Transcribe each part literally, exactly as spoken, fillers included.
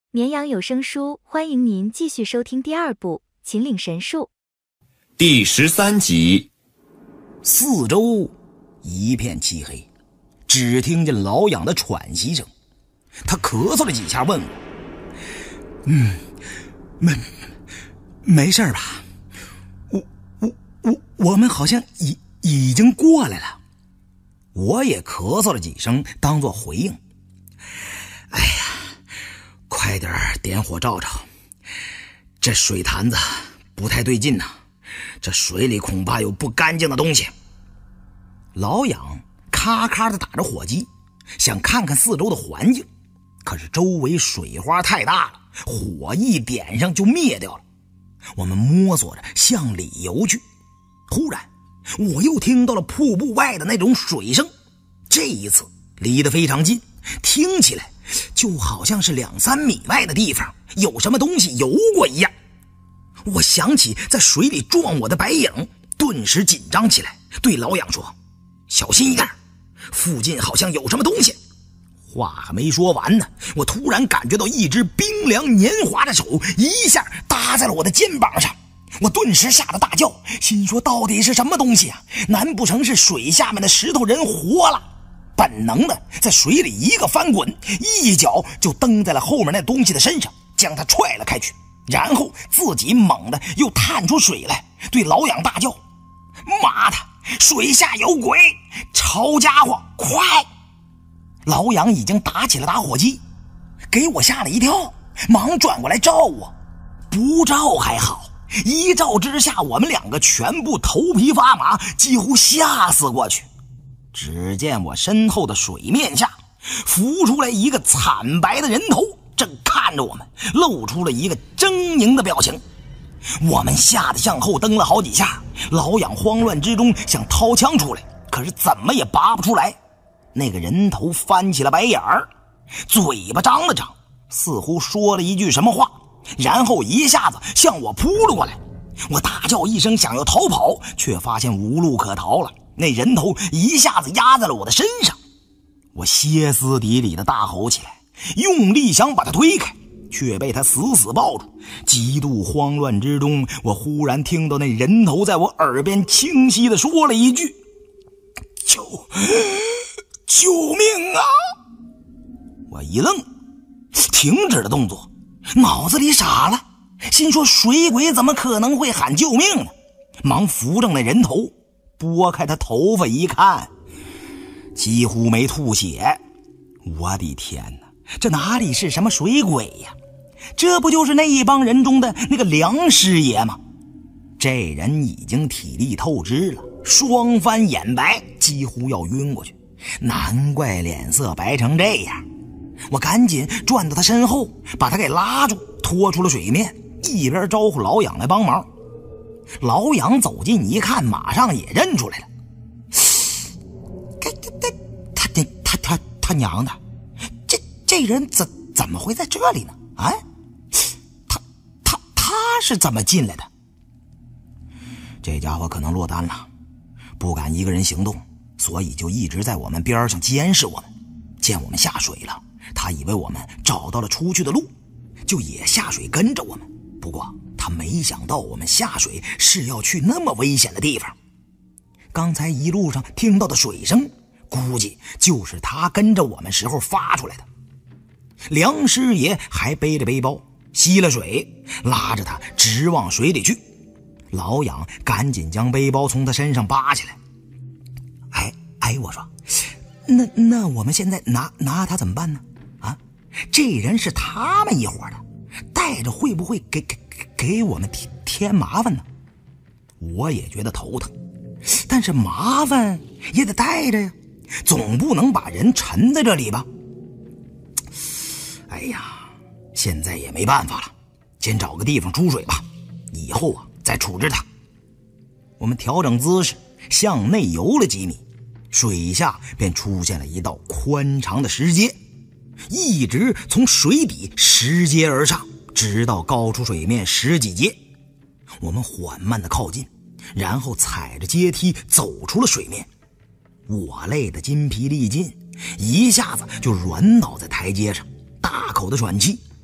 绵阳有声书欢迎您继续收听第二部《秦岭神树》 第十三集。 四周一片漆黑，只听见老痒的喘息声。他咳嗽了几下，问我：“嗯，没没事吧？我我我我们好像已已经过来了。”我也咳嗽了几声，当作回应。哎呀，快点点火照照，这水坛子不太对劲呐、啊，这水里恐怕有不干净的东西。老痒咔咔地打着火机，想看看四周的环境，可是周围水花太大了，火一点上就灭掉了。我们摸索着向里游去，忽然我又听到了瀑布外的那种水声，这一次离得非常近，听起来就好像是两三米外的地方有什么东西游过一样。我想起在水里撞我的白影，顿时紧张起来，对老痒说：“小心一点，附近好像有什么东西。”话还没说完呢，我突然感觉到一只冰凉黏滑的手一下搭在了我的肩膀上，我顿时吓得大叫，心说到底是什么东西啊？难不成是水下面的石头人活了？本能的在水里一个翻滚，一脚就蹬在了后面那东西的身上，将它踹了开去，然后自己猛地又探出水来，对老痒大叫：“妈的，水下有鬼！抄家伙，快！”老痒已经打起了打火机，给我吓了一跳，忙转过来照我。不照还好，一照之下，我们两个全部头皮发麻，几乎吓死过去。只见我身后的水面下浮出来一个惨白的人头，正看着我们，露出了一个狰狞的表情。我们吓得向后蹬了好几下，老痒慌乱之中想掏枪出来，可是怎么也拔不出来。那个人头翻起了白眼儿，嘴巴张了张，似乎说了一句什么话，然后一下子向我扑了过来。我大叫一声想要逃跑，却发现无路可逃了，那人头一下子压在了我的身上。我歇斯底里的大吼起来，用力想把他推开，却被他死死抱住。极度慌乱之中，我忽然听到那人头在我耳边清晰地说了一句：“救救命啊！”我一愣，停止了动作，脑子里傻了，心说水鬼怎么可能会喊救命呢？忙扶正那人头，拨开他头发一看，几乎没吐血。我的天哪，这哪里是什么水鬼呀？这不就是那一帮人中的那个梁师爷吗？这人已经体力透支了，双翻眼白，几乎要晕过去，难怪脸色白成这样。我赶紧转到他身后，把他给拉住，拖出了水面，一边招呼老痒来帮忙。老痒走近一看，马上也认出来了。他他他他他娘的，这这人怎怎么会在这里呢？啊，他他他是怎么进来的？这家伙可能落单了，不敢一个人行动，所以就一直在我们边上监视我们。见我们下水了，他以为我们找到了出去的路，就也下水跟着我们。不过他没想到我们下水是要去那么危险的地方。刚才一路上听到的水声，估计就是他跟着我们时候发出来的。梁师爷还背着背包，吸了水，拉着他直往水里去。老痒赶紧将背包从他身上扒下来。哎哎，我说，那那我们现在拿拿他怎么办呢？啊，这人是他们一伙的，带着会不会给给给我们添添麻烦呢？我也觉得头疼，但是麻烦也得带着呀，总不能把人沉在这里吧。哎呀，现在也没办法了，先找个地方出水吧，以后啊再处置他。我们调整姿势，向内游了几米，水下便出现了一道宽长的石阶，一直从水底拾阶而上，直到高出水面十几阶。我们缓慢地靠近，然后踩着阶梯走出了水面。我累得筋疲力尽，一下子就软倒在台阶上，大口的喘气，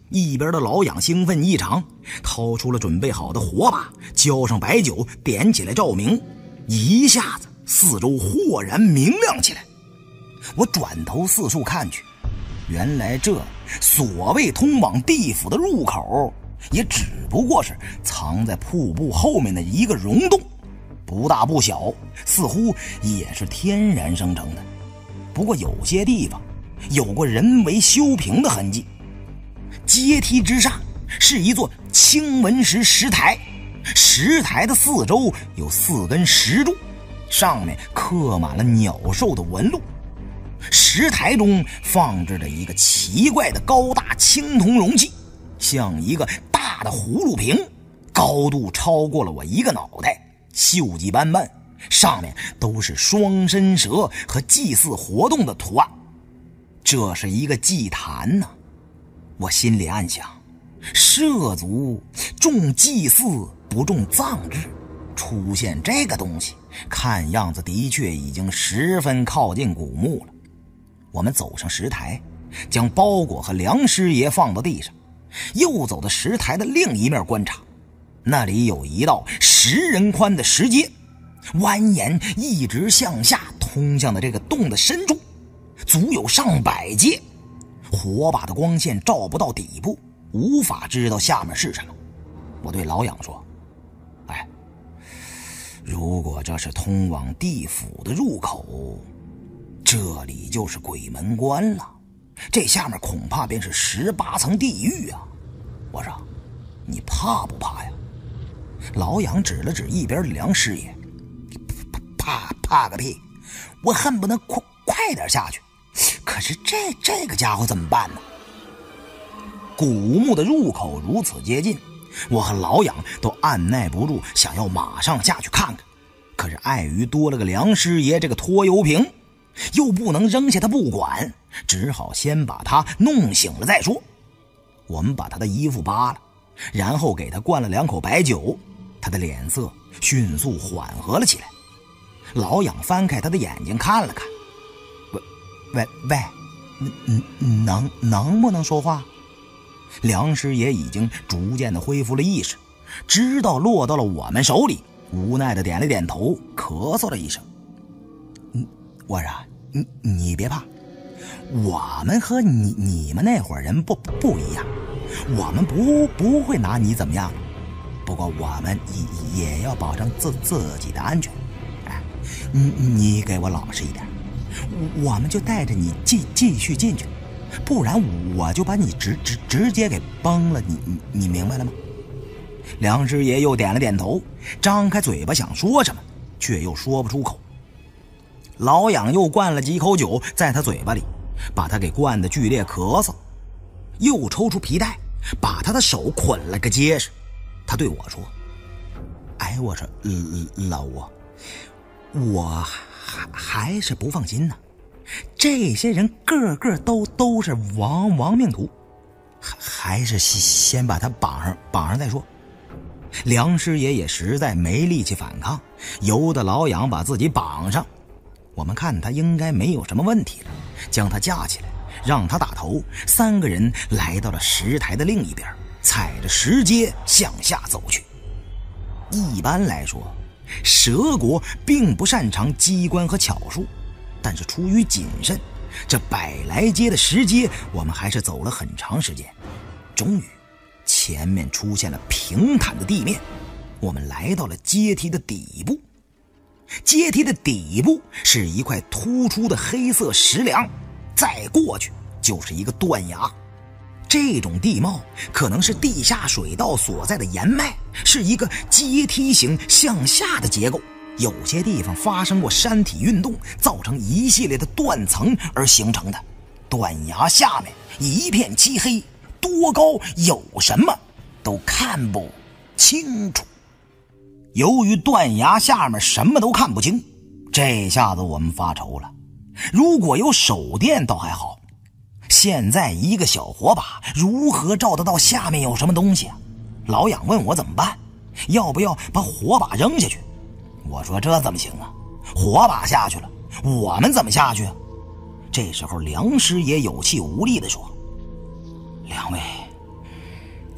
一边的老痒兴奋异常，掏出了准备好的火把，浇上白酒，点起来照明，一下子四周豁然明亮起来。我转头四处看去，原来这所谓通往地府的入口，也只不过是藏在瀑布后面的一个溶洞，不大不小，似乎也是天然生成的。不过有些地方有过人为修平的痕迹。阶梯之上是一座青纹石石台，石台的四周有四根石柱，上面刻满了鸟兽的纹路。石台中放置着一个奇怪的高大青铜容器，像一个大的葫芦瓶，高度超过了我一个脑袋，锈迹斑斑，上面都是双身蛇和祭祀活动的图案。这是一个祭坛呢、啊，我心里暗想，涉族重祭祀不重葬制，出现这个东西，看样子的确已经十分靠近古墓了。我们走上石台，将包裹和梁师爷放到地上，又走到石台的另一面观察，那里有一道十人宽的石阶，蜿蜒一直向下通向的这个洞的深处，足有上百阶。火把的光线照不到底部，无法知道下面是什么。我对老痒说，哎，如果这是通往地府的入口，这里就是鬼门关了，这下面恐怕便是十八层地狱啊！我说，你怕不怕呀？老痒指了指一边的梁师爷，怕怕个屁！我恨不能快快点下去，可是这这个家伙怎么办呢？古墓的入口如此接近，我和老痒都按耐不住想要马上下去看看，可是碍于多了个梁师爷这个拖油瓶，又不能扔下他不管，只好先把他弄醒了再说。我们把他的衣服扒了，然后给他灌了两口白酒，他的脸色迅速缓和了起来。老痒翻开他的眼睛看了看，喂喂喂，能能不能说话？梁师爷已经逐渐的恢复了意识，知道落到了我们手里，无奈的点了点头，咳嗽了一声。我说，你你别怕，我们和你你们那伙人不不一样，我们不不会拿你怎么样，不过我们也也要保证自自己的安全。哎，你你给我老实一点，我们就带着你继继续进去，不然我就把你直直直接给崩了，你你你明白了吗？梁师爷又点了点头，张开嘴巴想说什么，却又说不出口。老痒又灌了几口酒在他嘴巴里，把他给灌得剧烈咳嗽，又抽出皮带把他的手捆了个结实。他对我说，哎，我说老吴，我还还是不放心呢，这些人个个都都是亡亡命徒，还还是先把他绑上绑上再说。梁师爷也实在没力气反抗，由得老痒把自己绑上。我们看他应该没有什么问题了，将他架起来，让他打头。三个人来到了石台的另一边，踩着石阶向下走去。一般来说，蛇国并不擅长机关和巧术，但是出于谨慎，这百来阶的石阶我们还是走了很长时间。终于前面出现了平坦的地面，我们来到了阶梯的底部。阶梯的底部是一块突出的黑色石梁，再过去就是一个断崖。这种地貌可能是地下水道所在的岩脉，是一个阶梯形向下的结构，有些地方发生过山体运动，造成一系列的断层而形成的。断崖下面一片漆黑，多高有什么都看不清楚。由于断崖下面什么都看不清，这下子我们发愁了。如果有手电倒还好，现在一个小火把如何照得到下面有什么东西啊？老痒问我怎么办，要不要把火把扔下去？我说这怎么行啊，火把下去了，我们怎么下去啊？这时候梁师爷有气无力地说，两位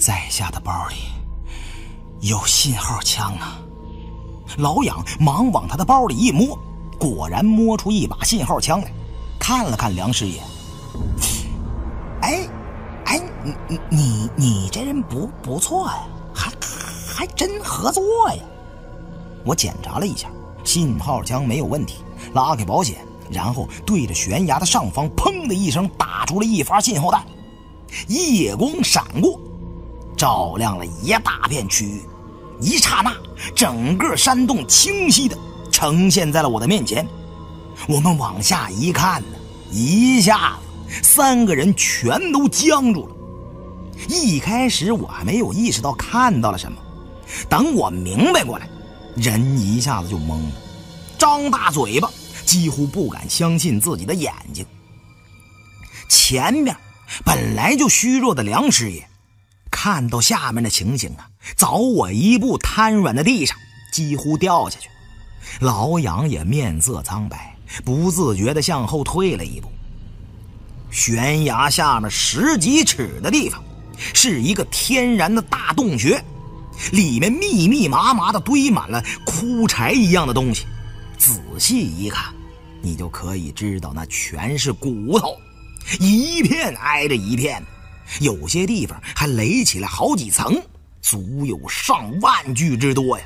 在下的包里有信号枪啊！老痒忙往他的包里一摸，果然摸出一把信号枪来，看了看梁师爷，哎哎，你你你你这人不不错呀，还还真合作呀！我检查了一下，信号枪没有问题，拉开保险，然后对着悬崖的上方砰的一声打出了一发信号弹，夜光闪过，照亮了一大片区域。一刹那，整个山洞清晰的呈现在了我的面前。我们往下一看呢，一下子三个人全都僵住了。一开始我还没有意识到看到了什么，等我明白过来，人一下子就懵了，张大嘴巴，几乎不敢相信自己的眼睛。前面本来就虚弱的梁师爷看到下面的情形啊，早我一步瘫软在地上，几乎掉下去。老杨也面色苍白，不自觉地向后退了一步。悬崖下面十几尺的地方是一个天然的大洞穴，里面密密麻麻地堆满了枯柴一样的东西，仔细一看，你就可以知道那全是骨头，一片挨着一片，有些地方还垒起来好几层，足有上万具之多呀！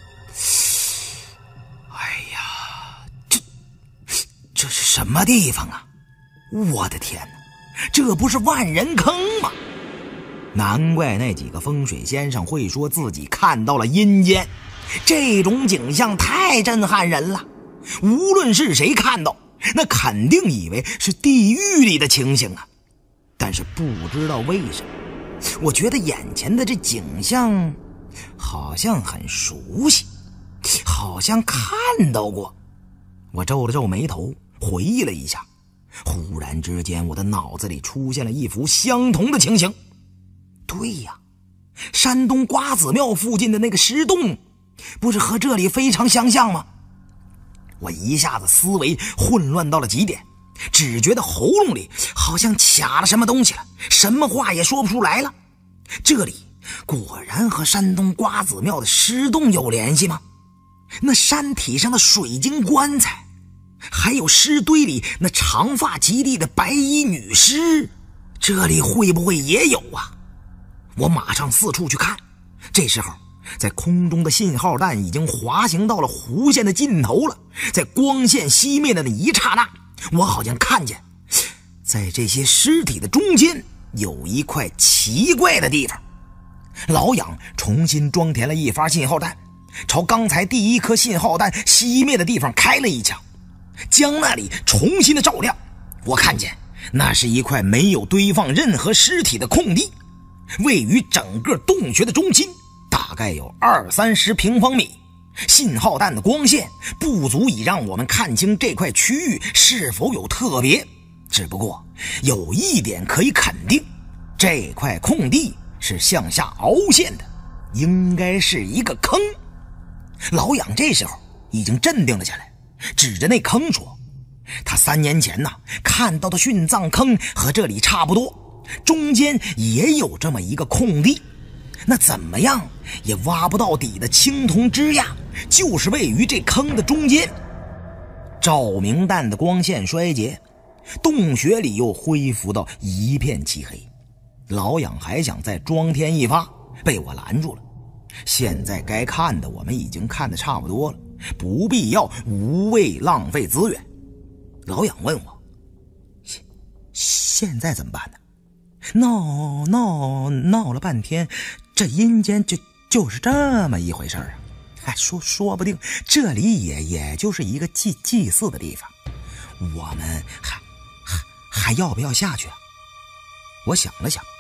哎呀，这这是什么地方啊？我的天哪，这不是万人坑吗？难怪那几个风水先生会说自己看到了阴间，这种景象太震撼人了。无论是谁看到，那肯定以为是地狱里的情形啊。但是不知道为什么，我觉得眼前的这景象好像很熟悉，好像看到过。我皱了皱眉头，回忆了一下，忽然之间我的脑子里出现了一幅相同的情形。对呀，山东瓜子庙附近的那个石洞不是和这里非常相像吗？我一下子思维混乱到了极点，只觉得喉咙里好像卡了什么东西了，什么话也说不出来了。这里果然和山东瓜子庙的尸洞有联系吗？那山体上的水晶棺材，还有尸堆里那长发及地的白衣女尸，这里会不会也有啊？我马上四处去看，这时候在空中的信号弹已经滑行到了弧线的尽头了。在光线熄灭的那一刹那，我好像看见在这些尸体的中间有一块奇怪的地方。老痒重新装填了一发信号弹，朝刚才第一颗信号弹熄灭的地方开了一枪，将那里重新的照亮。我看见那是一块没有堆放任何尸体的空地，位于整个洞穴的中心，大概有二三十平方米。信号弹的光线不足以让我们看清这块区域是否有特别，只不过有一点可以肯定，这块空地是向下凹陷的，应该是一个坑。老痒这时候已经镇定了下来，指着那坑说，他三年前呢看到的殉葬坑和这里差不多，中间也有这么一个空地，那怎么样也挖不到底的青铜支架就是位于这坑的中间。照明弹的光线衰竭，洞穴里又恢复到一片漆黑。老痒还想再装填一发，被我拦住了。现在该看的我们已经看得差不多了，不必要无谓浪费资源。老痒问我，现现在怎么办呢？闹闹闹了半天，这阴间就就是这么一回事啊！还说说不定这里也也就是一个祭祭祀的地方，我们还还还要不要下去啊？我想了想，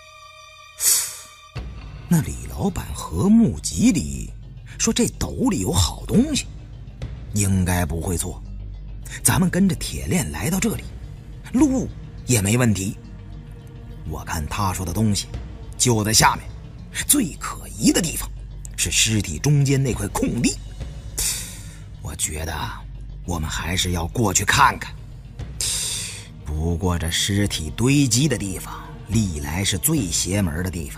那李老板和木集里说这斗里有好东西，应该不会错。咱们跟着铁链来到这里，路也没问题。我看他说的东西就在下面，最可疑的地方是尸体中间那块空地。我觉得我们还是要过去看看。不过这尸体堆积的地方历来是最邪门的地方，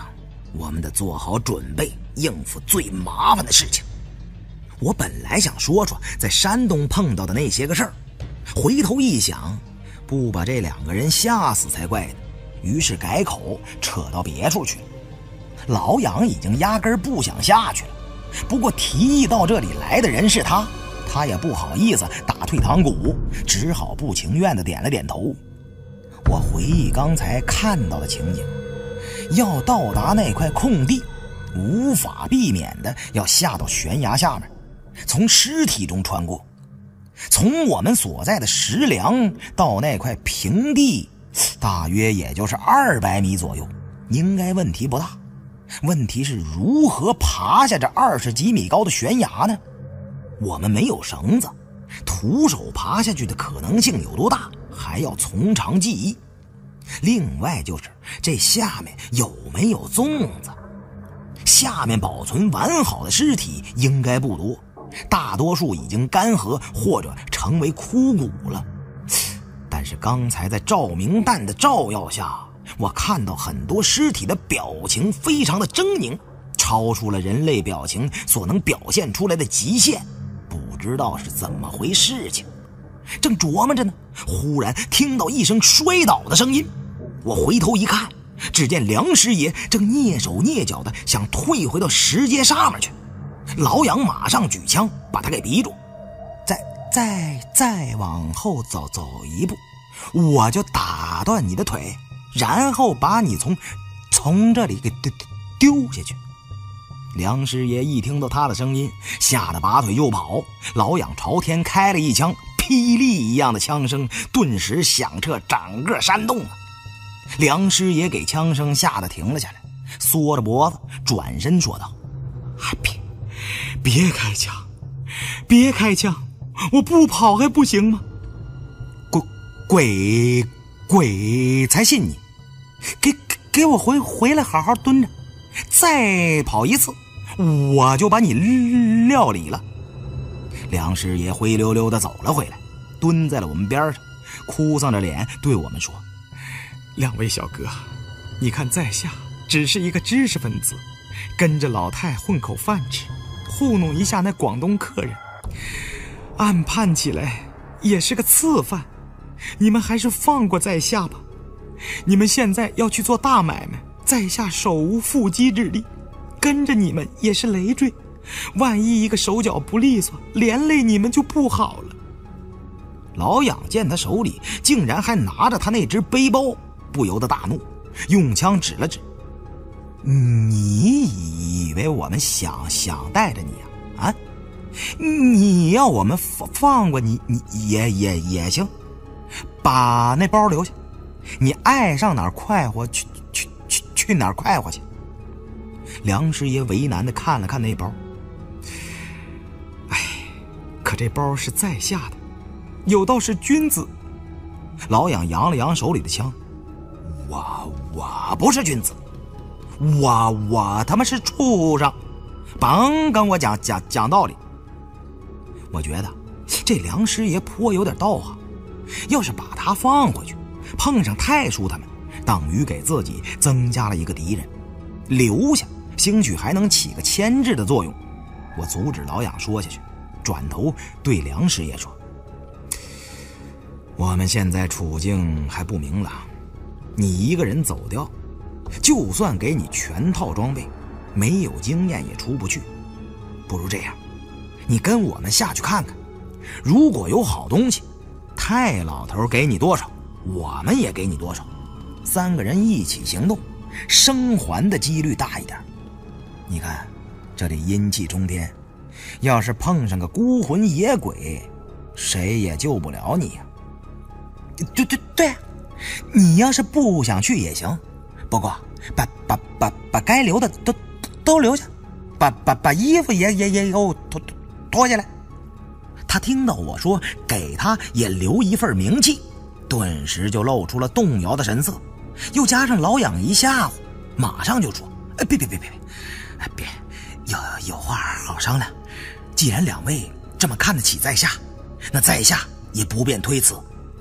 我们得做好准备，应付最麻烦的事情。我本来想说说在山东碰到的那些个事儿，回头一想，不把这两个人吓死才怪呢，于是改口扯到别处去了。老杨已经压根儿不想下去了，不过提议到这里来的人是他，他也不好意思打退堂鼓，只好不情愿地点了点头。我回忆刚才看到的情景，要到达那块空地，无法避免的要下到悬崖下面，从尸体中穿过。从我们所在的石梁到那块平地，大约也就是二百米左右，应该问题不大。问题是如何爬下这二十几米高的悬崖呢？我们没有绳子，徒手爬下去的可能性有多大，还要从长计议。另外就是这下面有没有粽子，下面保存完好的尸体应该不多，大多数已经干涸或者成为枯骨了。但是刚才在照明弹的照耀下，我看到很多尸体的表情非常的狰狞，超出了人类表情所能表现出来的极限，不知道是怎么回事情。正琢磨着呢，忽然听到一声摔倒的声音，我回头一看，只见梁师爷正蹑手蹑脚的想退回到石阶上面去。老杨马上举枪把他给逼住，再再再往后走走一步，我就打断你的腿，然后把你从从这里给丢丢下去。梁师爷一听到他的声音，吓得拔腿就跑。老杨朝天开了一枪，霹雳一样的枪声顿时响彻整个山洞啊！梁师爷给枪声吓得停了下来，缩着脖子转身说道：“啊，别别开枪，别开枪，我不跑还不行吗？鬼鬼鬼才信你！给给我回回来好好蹲着，再跑一次，我就把你料理了。”梁师爷灰溜溜地走了回来，蹲在了我们边上，哭丧着脸对我们说：“两位小哥，你看在下只是一个知识分子，跟着老太混口饭吃，糊弄一下那广东客人，按判起来也是个次犯，你们还是放过在下吧。你们现在要去做大买卖，在下手无缚鸡之力，跟着你们也是累赘，万一一个手脚不利索，连累你们就不好了。”老杨见他手里竟然还拿着他那只背包，不由得大怒，用枪指了指：“你以为我们想想带着你啊？啊，你要我们放放过你，你也也也行，把那包留下，你爱上哪儿快活去去去去哪儿快活去。”梁师爷为难地看了看那包，哎，可这包是在下的，有道是君子。老杨扬了扬手里的枪：“我我不是君子，我我他妈是畜生，甭跟我讲讲讲道理。”我觉得这梁师爷颇有点道行，要是把他放回去，碰上太叔他们，等于给自己增加了一个敌人；留下兴许还能起个牵制的作用。我阻止老杨说下去，转头对梁师爷说：“我们现在处境还不明朗，你一个人走掉，就算给你全套装备，没有经验也出不去。不如这样，你跟我们下去看看，如果有好东西，太老头给你多少，我们也给你多少，三个人一起行动，生还的几率大一点。你看这里阴气冲天，要是碰上个孤魂野鬼，谁也救不了你呀。”“对对对，你要是不想去也行，不过把把把把该留的都都留下，把把把衣服也也也给我脱脱下来。”他听到我说给他也留一份名气，顿时就露出了动摇的神色，又加上老痒一吓唬，马上就说：“哎，别别别别别，别，有有话好商量。既然两位这么看得起在下，那在下也不便推辞。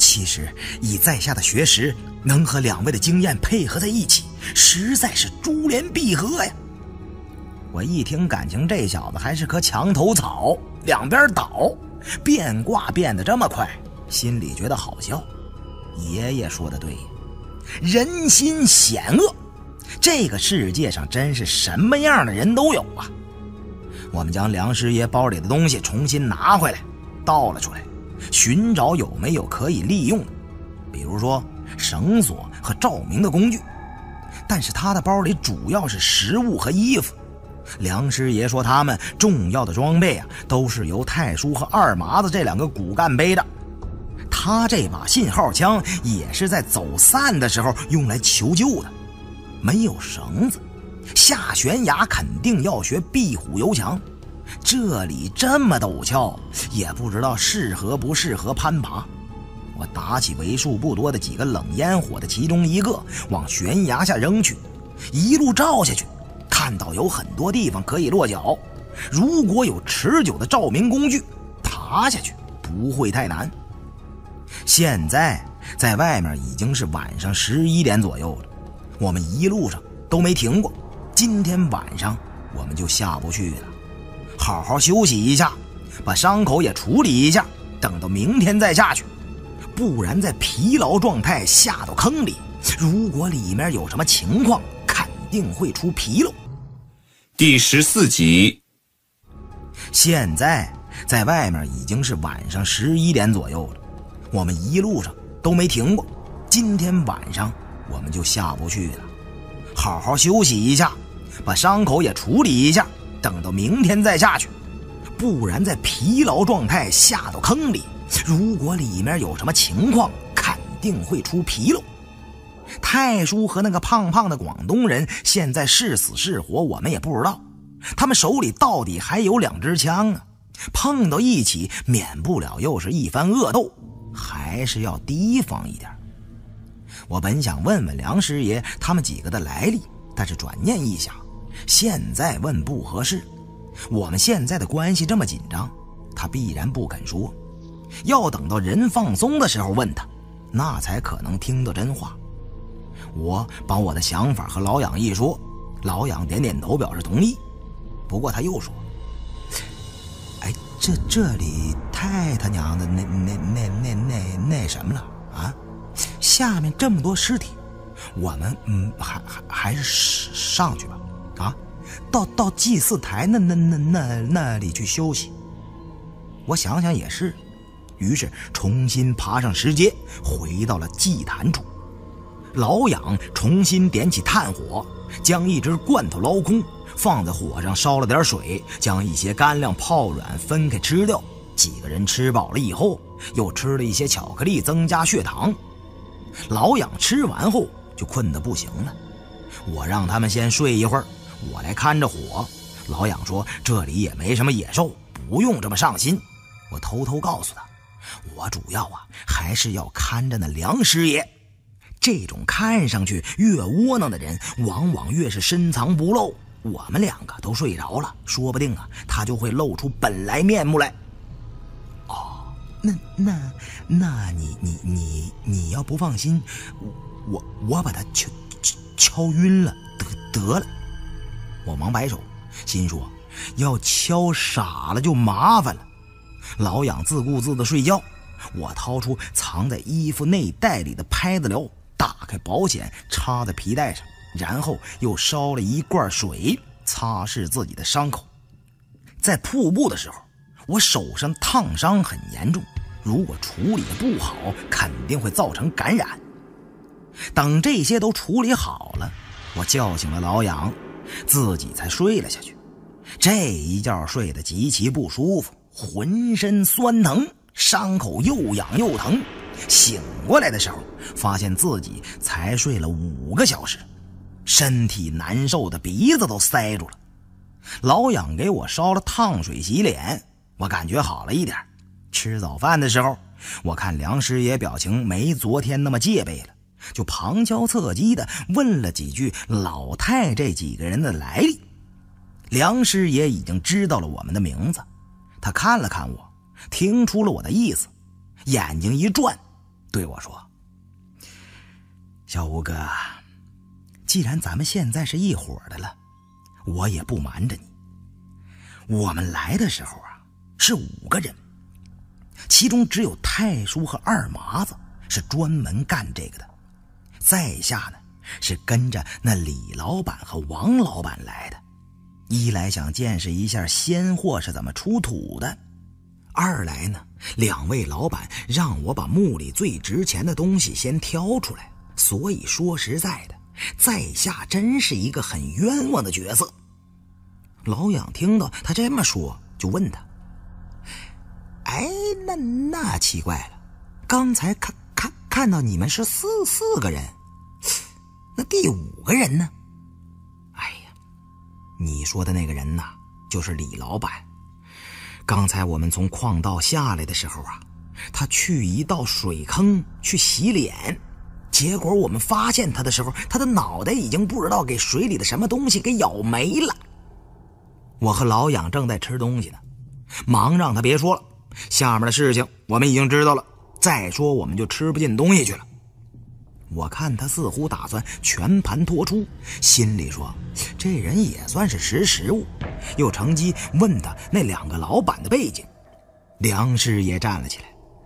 其实以在下的学识，能和两位的经验配合在一起，实在是珠联璧合呀。我一听，感情这小子还是棵墙头草，两边倒，变卦变得这么快，心里觉得好笑。爷爷说的对，人心险恶，这个世界上真是什么样的人都有啊。我们将梁师爷包里的东西重新拿回来，倒了出来，寻找有没有可以利用的，比如说绳索和照明的工具。但是他的包里主要是食物和衣服。梁师爷说他们重要的装备啊，都是由太叔和二麻子这两个骨干背着。他这把信号枪也是在走散的时候用来求救的。没有绳子，下悬崖肯定要学壁虎游墙。这里这么陡峭，也不知道适合不适合攀爬。我打起为数不多的几个冷烟火的其中一个，往悬崖下扔去，一路照下去，看到有很多地方可以落脚。如果有持久的照明工具，爬下去不会太难。现在在外面已经是晚上十一点左右了，我们一路上都没停过。今天晚上我们就下不去了，好好休息一下，把伤口也处理一下，等到明天再下去。不然在疲劳状态下到坑里，如果里面有什么情况，肯定会出纰漏。 第十四集。 现在在外面已经是晚上十一点左右了，我们一路上都没停过。今天晚上我们就下不去了，好好休息一下，把伤口也处理一下，等到明天再下去。不然在疲劳状态下到坑里，如果里面有什么情况，肯定会出纰漏。太叔和那个胖胖的广东人现在是死是活我们也不知道，他们手里到底还有两支枪啊，碰到一起免不了又是一番恶斗，还是要提防一点。我本想问问梁师爷他们几个的来历，但是转念一想，现在问不合适，我们现在的关系这么紧张，他必然不肯说，要等到人放松的时候问他，那才可能听到真话。我把我的想法和老痒一说，老痒点点头表示同意。不过他又说，哎，这这里太他娘的那那那那那那什么了啊，下面这么多尸体，我们嗯还还还是上去吧，啊，到到祭祀台那那那那那里去休息。我想想也是，于是重新爬上石阶，回到了祭坛处。老痒重新点起炭火，将一只罐头捞空，放在火上烧了点水，将一些干粮泡软分开吃掉。几个人吃饱了以后，又吃了一些巧克力增加血糖。老痒吃完后就困得不行了，我让他们先睡一会儿，我来看着火。老痒说这里也没什么野兽，不用这么上心。我偷偷告诉他，我主要啊还是要看着那梁师爷。这种看上去越窝囊的人，往往越是深藏不露。我们两个都睡着了，说不定啊，他就会露出本来面目来。哦，那那那你你你你要不放心，我我把他敲敲敲晕了，得得了。我忙摆手，心说要敲傻了就麻烦了。老痒自顾自的睡觉，我掏出藏在衣服内袋里的拍子疗，打开保险插在皮带上，然后又烧了一罐水擦拭自己的伤口。在瀑布的时候，我手上烫伤很严重，如果处理的不好，肯定会造成感染。等这些都处理好了，我叫醒了老痒，自己才睡了下去。这一觉睡得极其不舒服，浑身酸疼，伤口又痒又疼。醒过来的时候，发现自己才睡了五个小时，身体难受的鼻子都塞住了。老痒给我烧了烫水洗脸，我感觉好了一点。吃早饭的时候，我看梁师爷表情没昨天那么戒备了，就旁敲侧击的问了几句老太这几个人的来历。梁师爷已经知道了我们的名字，他看了看我，听出了我的意思，眼睛一转， 对我说：“小吴哥，既然咱们现在是一伙的了，我也不瞒着你，我们来的时候啊是五个人，其中只有太叔和二麻子是专门干这个的，在下呢是跟着那李老板和王老板来的，一来想见识一下鲜货是怎么出土的，二来呢两位老板让我把墓里最值钱的东西先挑出来，所以说实在的，在下真是一个很冤枉的角色。”老痒听到他这么说，就问他：“哎，那那奇怪了，刚才看看看到你们是四四个人，那第五个人呢？”“哎呀，你说的那个人呐，就是李老板。刚才我们从矿道下来的时候啊，他去一道水坑去洗脸，结果我们发现他的时候，他的脑袋已经不知道给水里的什么东西给咬没了。”我和老痒正在吃东西呢，忙让他别说了，下面的事情我们已经知道了，再说我们就吃不进东西去了。我看他似乎打算全盘托出，心里说这人也算是识时务，又乘机问他那两个老板的背景。梁师爷站了起来：“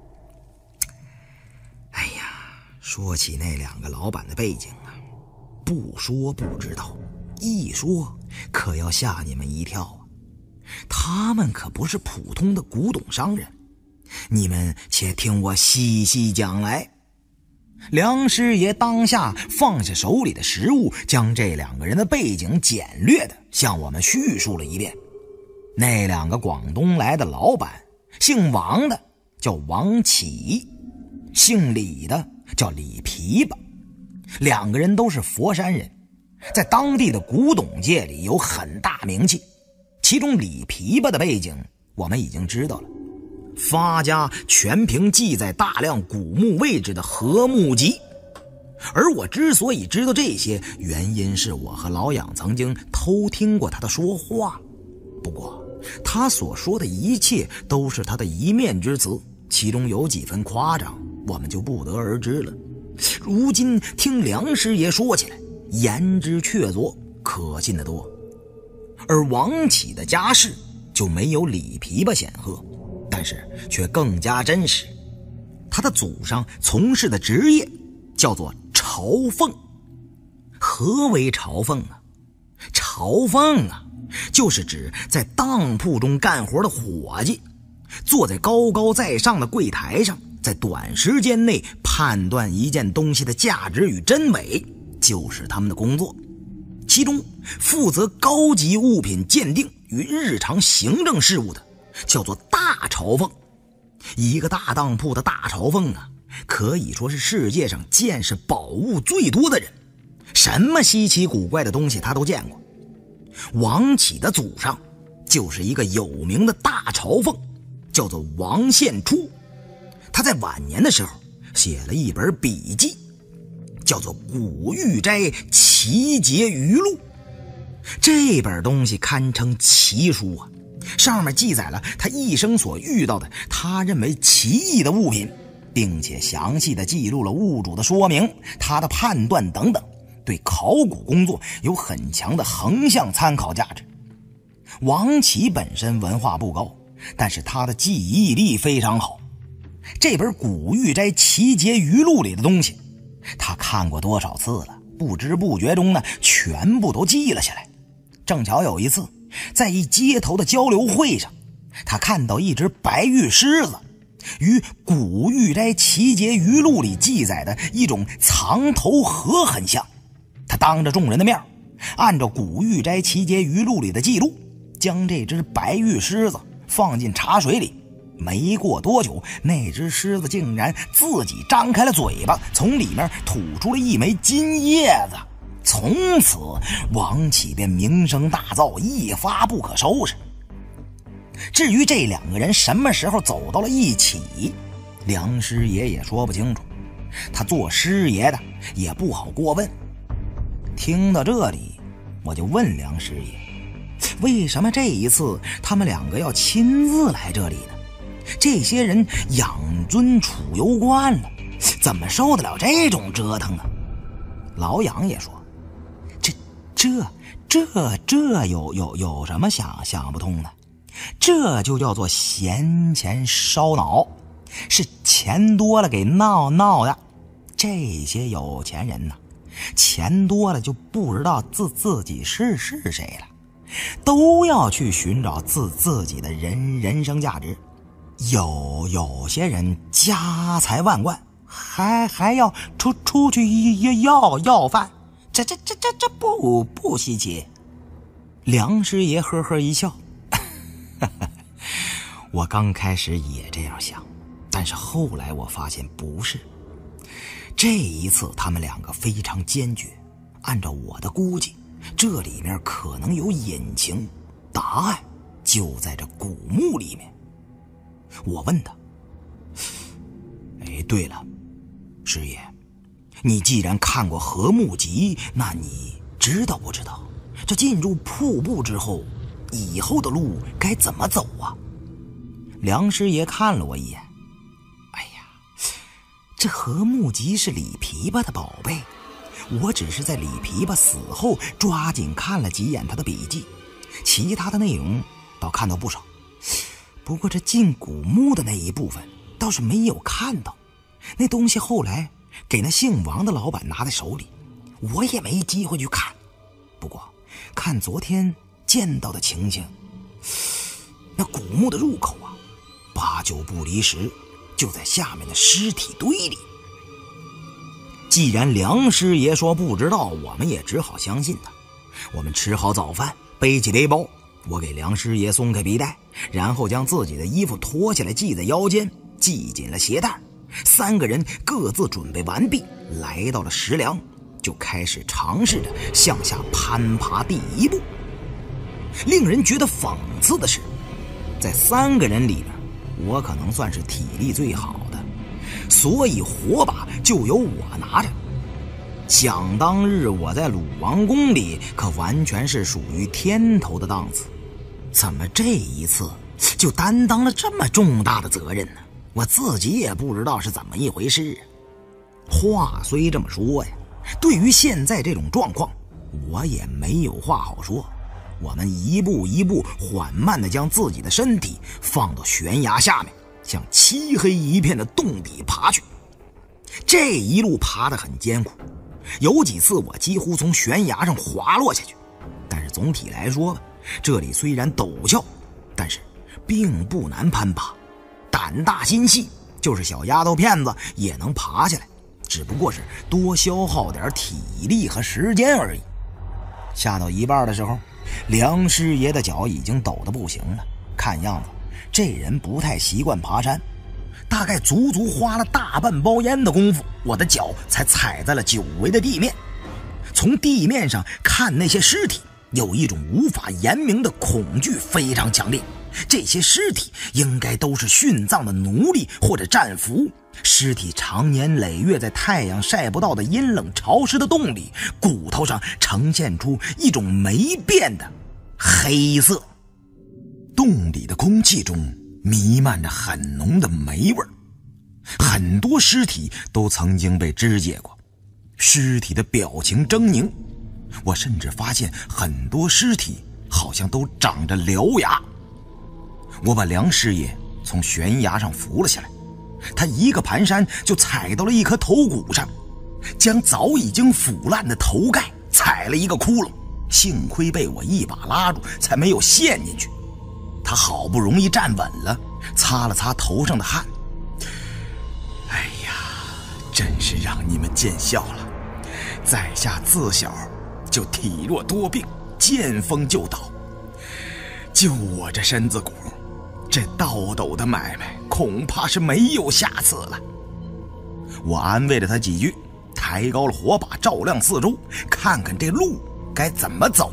哎呀，说起那两个老板的背景啊，不说不知道，一说可要吓你们一跳啊！他们可不是普通的古董商人，你们且听我细细讲来。”梁师爷当下放下手里的食物，将这两个人的背景简略的向我们叙述了一遍。那两个广东来的老板，姓王的叫王启，姓李的叫李琵琶，两个人都是佛山人，在当地的古董界里有很大名气。其中李琵琶的背景我们已经知道了，发家全凭记载大量古墓位置的河墓集。而我之所以知道这些，原因是我和老痒曾经偷听过他的说话。不过他所说的一切都是他的一面之词，其中有几分夸张，我们就不得而知了。如今听梁师爷说起来，言之确凿，可信得多。而王启的家世就没有李琵琶显赫，但是却更加真实。他的祖上从事的职业叫做朝奉。何为朝奉啊？朝奉啊，就是指在当铺中干活的伙计，坐在高高在上的柜台上，在短时间内判断一件东西的价值与真伪，就是他们的工作。其中负责高级物品鉴定与日常行政事务的叫做大朝奉。一个大当铺的大朝奉啊，可以说是世界上见识宝物最多的人，什么稀奇古怪的东西他都见过。王启的祖上就是一个有名的大朝奉，叫做王献初。他在晚年的时候写了一本笔记，叫做《古玉斋奇节余录》。这本东西堪称奇书啊，上面记载了他一生所遇到的他认为奇异的物品，并且详细的记录了物主的说明、他的判断等等，对考古工作有很强的横向参考价值。王启本身文化不高，但是他的记忆力非常好。这本《古玉斋奇节余录》里的东西，他看过多少次了，不知不觉中呢，全部都记了下来。正巧有一次，在一街头的交流会上，他看到一只白玉狮子，与《古玉斋奇节余录》里记载的一种藏头河很像。他当着众人的面，按照《古玉斋奇节余录》里的记录，将这只白玉狮子放进茶水里。没过多久，那只狮子竟然自己张开了嘴巴，从里面吐出了一枚金叶子。从此王启便名声大噪，一发不可收拾。至于这两个人什么时候走到了一起，梁师爷也说不清楚，他做师爷的也不好过问。听到这里，我就问梁师爷，为什么这一次他们两个要亲自来这里呢？这些人养尊处优惯了， 怎么受得了这种折腾啊？老杨也说，这这这这有有有什么想想不通的？这就叫做闲钱烧脑，是钱多了给闹闹的。这些有钱人呢，钱多了就不知道自自己是是谁了，都要去寻找自自己的人人生价值。有有些人家财万贯，还还要出出去要要饭，这这这这这不不稀奇。梁师爷呵呵一笑，我刚开始也这样想，但是后来我发现不是。这一次他们两个非常坚决，按照我的估计，这里面可能有隐情，答案就在这古墓里面。我问他，哎，对了，师爷，你既然看过河木集，那你知道不知道这进入瀑布之后以后的路该怎么走啊？梁师爷看了我一眼，哎呀，这河木集是李琵琶的宝贝，我只是在李琵琶死后抓紧看了几眼他的笔记，其他的内容倒看到不少。不过这进古墓的那一部分倒是没有看到，那东西后来给那姓王的老板拿在手里，我也没机会去看。不过看昨天见到的情形，那古墓的入口啊，八九不离十就在下面的尸体堆里。既然梁师爷说不知道，我们也只好相信他。我们吃好早饭，背起背包，我给梁师爷松开皮带，然后将自己的衣服脱下来系在腰间，系紧了鞋带。三个人各自准备完毕，来到了石梁，就开始尝试着向下攀爬第一步。令人觉得讽刺的是，在三个人里面，我可能算是体力最好的，所以火把就由我拿着。想当日我在鲁王宫里可完全是属于天头的档次，怎么这一次就担当了这么重大的责任呢？我自己也不知道是怎么一回事。话虽这么说呀，对于现在这种状况，我也没有话好说。我们一步一步缓慢地将自己的身体放到悬崖下面，向漆黑一片的洞底爬去。这一路爬得很艰苦，有几次我几乎从悬崖上滑落下去，但是总体来说吧，这里虽然陡峭，但是并不难攀爬。胆大心细，就是小丫头片子也能爬下来，只不过是多消耗点体力和时间而已。下到一半的时候，梁师爷的脚已经抖得不行了，看样子这人不太习惯爬山。大概足足花了大半包烟的功夫，我的脚才踩在了久违的地面。从地面上看那些尸体，有一种无法言明的恐惧非常强烈。这些尸体应该都是殉葬的奴隶或者战俘，尸体常年累月在太阳晒不到的阴冷潮湿的洞里，骨头上呈现出一种霉变的黑色。洞里的空气中弥漫着很浓的霉味，很多尸体都曾经被肢解过，尸体的表情狰狞，我甚至发现很多尸体好像都长着獠牙。我把梁师爷从悬崖上扶了下来，他一个蹒跚就踩到了一颗头骨上，将早已经腐烂的头盖踩了一个窟窿，幸亏被我一把拉住，才没有陷进去。他好不容易站稳了，擦了擦头上的汗，哎呀，真是让你们见笑了。在下自小就体弱多病，见风就倒，就我这身子骨，这倒斗的买卖恐怕是没有下次了。我安慰了他几句，抬高了火把照亮四周，看看这路该怎么走。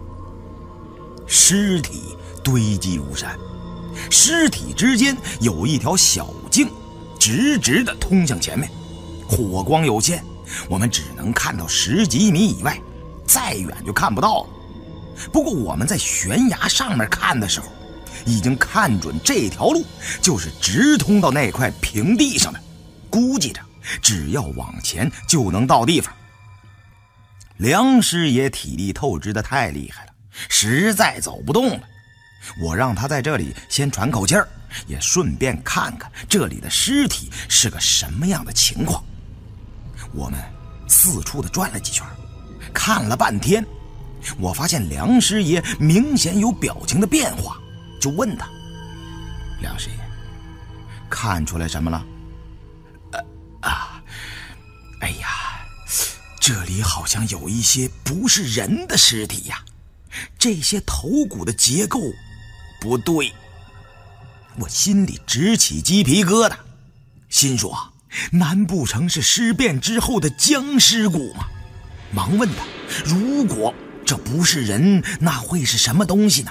尸体堆积如山，尸体之间有一条小径直直地通向前面，火光有限，我们只能看到十几米以外，再远就看不到了。不过我们在悬崖上面看的时候，已经看准这条路就是直通到那块平地上的，估计着只要往前就能到地方。梁师爷体力透支的太厉害了，实在走不动了。我让他在这里先喘口气儿，也顺便看看这里的尸体是个什么样的情况。我们四处的转了几圈，看了半天，我发现梁师爷明显有表情的变化，就问他：梁师爷，看出来什么了？呃啊，哎呀，这里好像有一些不是人的尸体呀，这些头骨的结构不对。我心里直起鸡皮疙瘩，心说难不成是尸变之后的僵尸骨吗？忙问他，如果这不是人，那会是什么东西呢？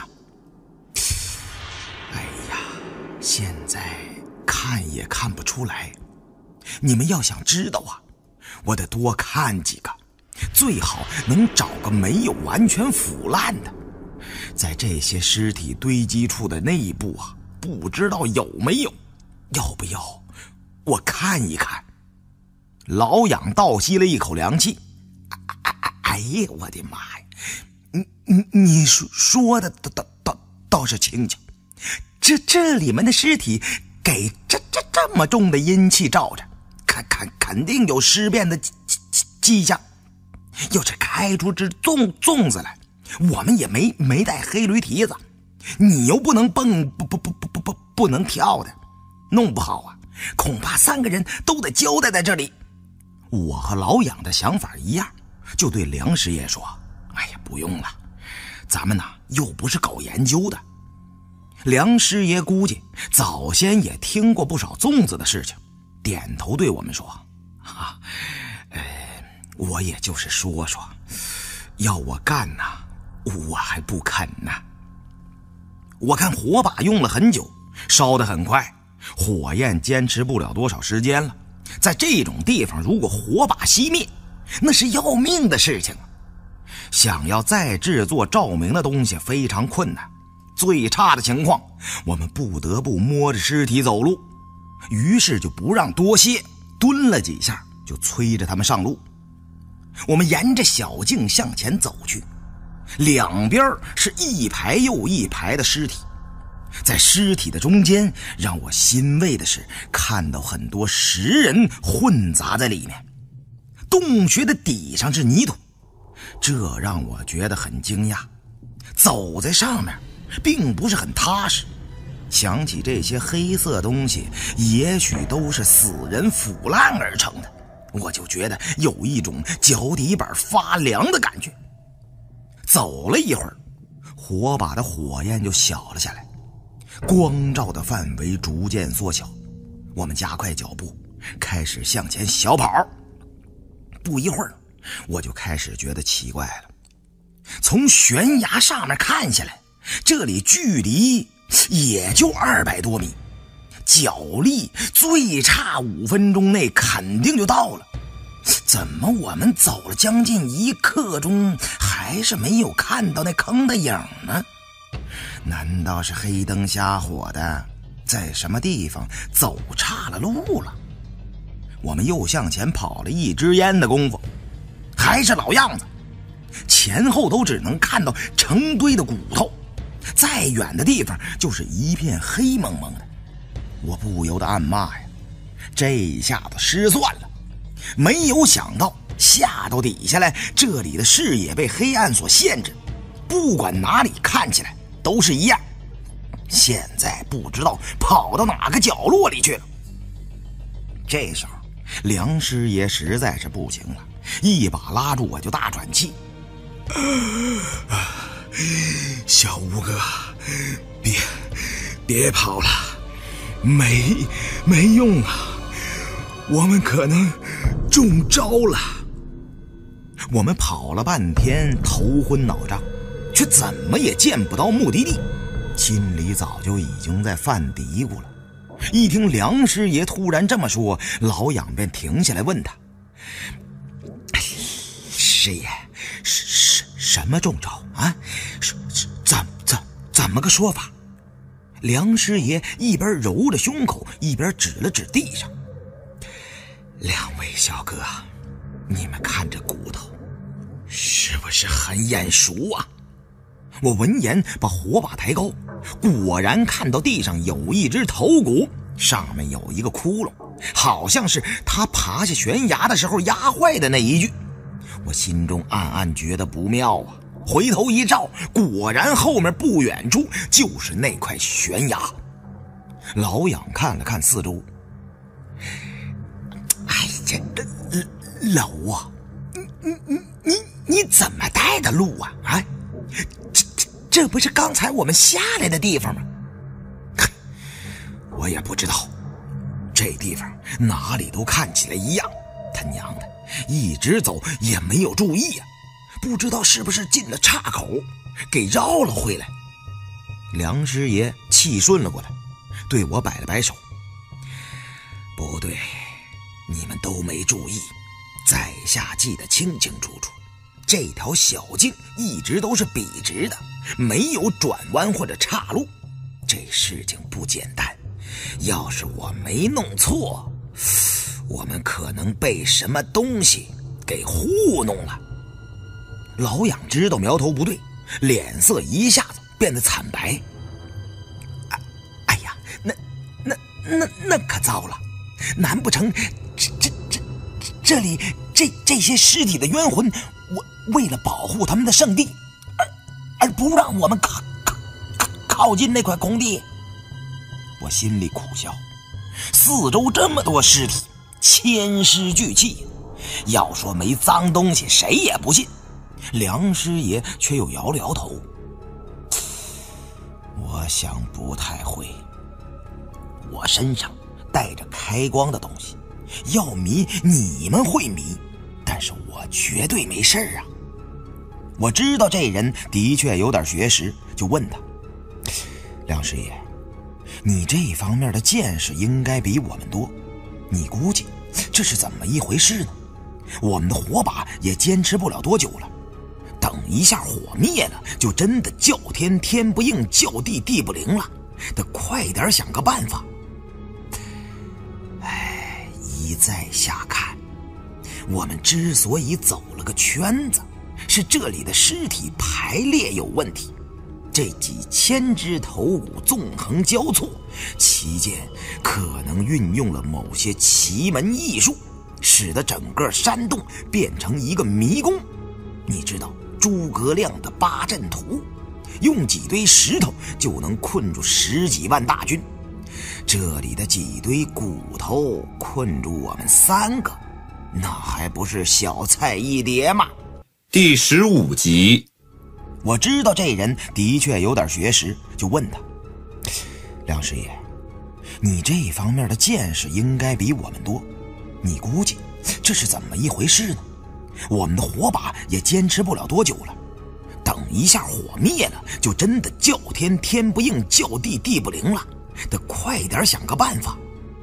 哎呀，现在看也看不出来。你们要想知道啊，我得多看几个，最好能找个没有完全腐烂的。在这些尸体堆积处的内部啊，不知道有没有，要不要我看一看？老痒倒吸了一口凉气，哎呀，我的妈呀！你你你说说的倒倒倒倒是轻巧，这这里面的尸体给这这这么重的阴气照着，肯肯肯定有尸变的迹迹象。要是开出只粽粽子来，我们也没没带黑驴蹄子，你又不能蹦不不不不不不不能跳的，弄不好啊，恐怕三个人都得交代在这里。我和老痒的想法一样，就对梁师爷说：哎呀，不用了，咱们呐又不是搞研究的。梁师爷估计早先也听过不少粽子的事情，点头对我们说：啊，呃，我也就是说说，要我干呐，我还不肯呢。我看火把用了很久，烧得很快，火焰坚持不了多少时间了。在这种地方，如果火把熄灭，那是要命的事情。想要再制作照明的东西非常困难，最差的情况，我们不得不摸着尸体走路。于是就不让多歇，蹲了几下就催着他们上路。我们沿着小径向前走去，两边是一排又一排的尸体，在尸体的中间，让我欣慰的是看到很多食人混杂在里面。洞穴的底上是泥土，这让我觉得很惊讶。走在上面并不是很踏实，想起这些黑色东西也许都是死人腐烂而成的，我就觉得有一种脚底板发凉的感觉。走了一会儿，火把的火焰就小了下来，光照的范围逐渐缩小。我们加快脚步，开始向前小跑。不一会儿，我就开始觉得奇怪了。从悬崖上面看下来，这里距离也就二百多米，脚力最差五分钟内肯定就到了。怎么我们走了将近一刻钟，还是没有看到那坑的影呢？难道是黑灯瞎火的，在什么地方走岔了路了？我们又向前跑了一支烟的功夫，还是老样子，前后都只能看到成堆的骨头，再远的地方就是一片黑蒙蒙的。我不由得暗骂呀，这一下子失算了，没有想到下到底下来，这里的视野被黑暗所限制，不管哪里看起来都是一样。现在不知道跑到哪个角落里去了。这时候梁师爷实在是不行了，一把拉住我就大喘气。小吴哥，别别跑了，没没用啊，我们可能中招了。我们跑了半天，头昏脑胀，却怎么也见不到目的地，心里早就已经在犯嘀咕了。一听梁师爷突然这么说，老痒便停下来问他：师爷，什什么中招啊？怎怎怎么个说法？梁师爷一边揉着胸口，一边指了指地上。 两位小哥，你们看这骨头是不是很眼熟啊？我闻言把火把抬高，果然看到地上有一只头骨，上面有一个窟窿，好像是他爬下悬崖的时候压坏的那一具。我心中暗暗觉得不妙啊，回头一照，果然后面不远处就是那块悬崖。老痒看了看四周，哎，这楼啊，你你你你怎么带的路啊？啊，这这这不是刚才我们下来的地方吗？我也不知道，这地方哪里都看起来一样，他娘的，一直走也没有注意啊，不知道是不是进了岔口，给绕了回来。梁师爷气顺了过来，对我摆了摆手，不对，你们都没注意，在下记得清清楚楚，这条小径一直都是笔直的，没有转弯或者岔路，这事情不简单，要是我没弄错，我们可能被什么东西给糊弄了。老痒知道苗头不对，脸色一下子变得惨白。哎哎呀，那那那那可糟了，难不成这这这这里这这些尸体的冤魂，我为了保护他们的圣地，而而不让我们靠靠靠近那块空地？我心里苦笑，四周这么多尸体，千尸俱气，要说没脏东西，谁也不信。梁师爷却又摇了摇头，我想不太会。我身上带着开光的东西，要迷你们会迷，但是我绝对没事啊。我知道这人的确有点学识，就问他，梁师爷，你这方面的见识应该比我们多，你估计这是怎么一回事呢？我们的火把也坚持不了多久了，等一下火灭了，就真的叫天天不应，叫地地不灵了，得快点想个办法。哎，一再下看，我们之所以走了个圈子，是这里的尸体排列有问题，这几千只头骨纵横交错，其间可能运用了某些奇门异术，使得整个山洞变成一个迷宫。你知道诸葛亮的八阵图，用几堆石头就能困住十几万大军，这里的几堆骨头困住我们三个，那还不是小菜一碟吗？ 第十五集。 我知道这人的确有点学识，就问他，梁师爷，你这方面的见识应该比我们多，你估计这是怎么一回事呢？我们的火把也坚持不了多久了，等一下火灭了，就真的叫天天不应，叫地地不灵了，得快点想个办法。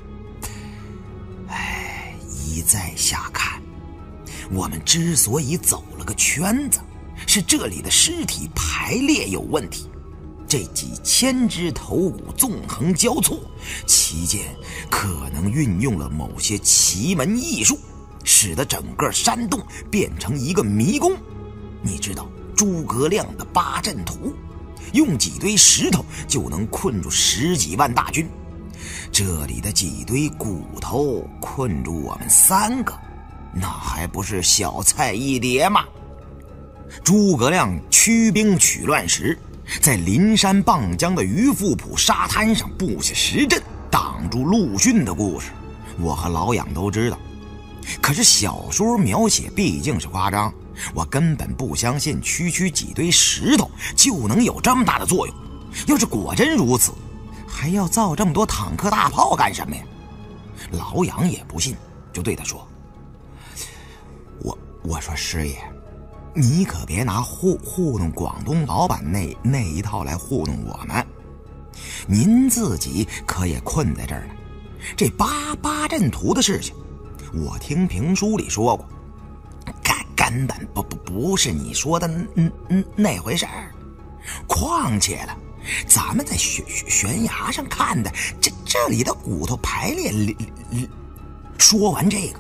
哎，一再下看，我们之所以走了个圈子，是这里的尸体排列有问题，这几千只头骨纵横交错，其间可能运用了某些奇门异术，使得整个山洞变成一个迷宫。你知道诸葛亮的八阵图，用几堆石头就能困住十几万大军，这里的几堆骨头困住我们三个，那还不是小菜一碟吗？诸葛亮驱兵取乱时，在临山傍江的鱼富浦沙滩上布下石阵，挡住陆逊的故事，我和老痒都知道。可是小说描写毕竟是夸张，我根本不相信区区几堆石头就能有这么大的作用。要是果真如此，还要造这么多坦克大炮干什么呀？老痒也不信，就对他说，我我说师爷，你可别拿糊糊弄广东老板那那一套来糊弄我们，您自己可也困在这儿了。这八八阵图的事情，我听评书里说过，根根本不不不是你说的那那那回事儿。况且了，咱们在悬悬崖上看的，这这里的骨头排列。说完这个，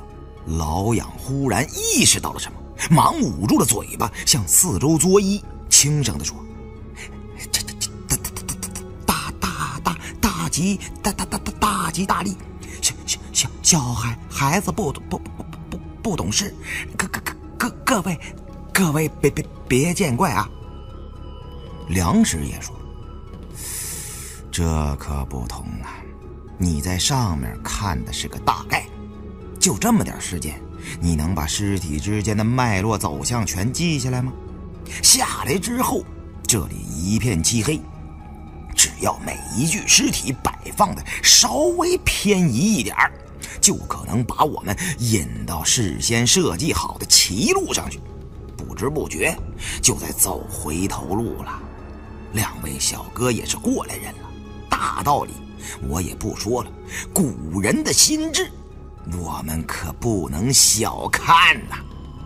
老痒忽然意识到了什么，忙捂住了嘴巴，向四周作揖，轻声地说：“这这这大大大大大吉大大大大大吉大利，小小小小孩孩子不不不不不不懂事，各各各各各位各位别别别见怪啊。”梁师爷说：“这可不同啊，你在上面看的是个大概，就这么点时间，你能把尸体之间的脉络走向全记下来吗？下来之后，这里一片漆黑，只要每一具尸体摆放的稍微偏移一点，就可能把我们引到事先设计好的歧路上去，不知不觉就在走回头路了。两位小哥也是过来人了，大道理我也不说了，古人的心智我们可不能小看呐。